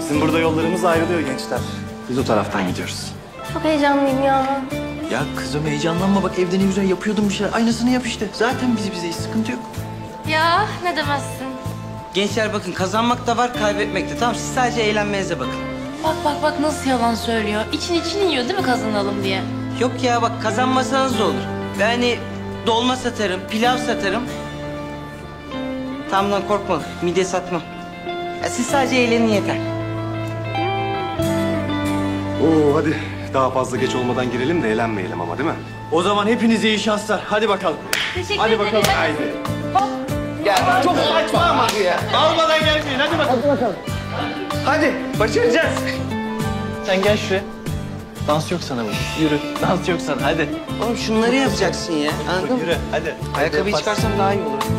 Bizim burada yollarımız ayrılıyor gençler. Biz o taraftan gidiyoruz. Çok heyecanlıyım ya. Ya kızım heyecanlanma bak evde ne güzel yapıyordum bir şeyler. Aynısını yap işte. Zaten bize hiç sıkıntı yok. Ya ne demezsin. Gençler bakın kazanmak da var, kaybetmek de. Tamam siz sadece eğlenmenize bakın. Bak nasıl yalan söylüyor. İçini yiyor değil mi kazanalım diye? Yok ya bak kazanmasanız da olur. Ben hani dolma satarım, pilav satarım. Tamam lan korkma, midye satmam. Ya siz sadece eğlenin yeter. Oo hadi daha fazla geç olmadan girelim de eğlenmeyelim ama değil mi? O zaman hepinize iyi şanslar. Hadi bakalım. Teşekkür Hadi ederim. bakalım. Haydi. Ya çok saçma ama ya. Almadan gelmeyin. Hadi bakalım. Hadi bakalım. Hadi başaracağız. Sen gel şuraya. Dans yok sana bu. Yürü. Dans yok sana. Hadi. Oğlum şunları yapacaksın ya. Anladın mı? Yürü. Hadi. Ayakkabıyı çıkarsam daha iyi olur.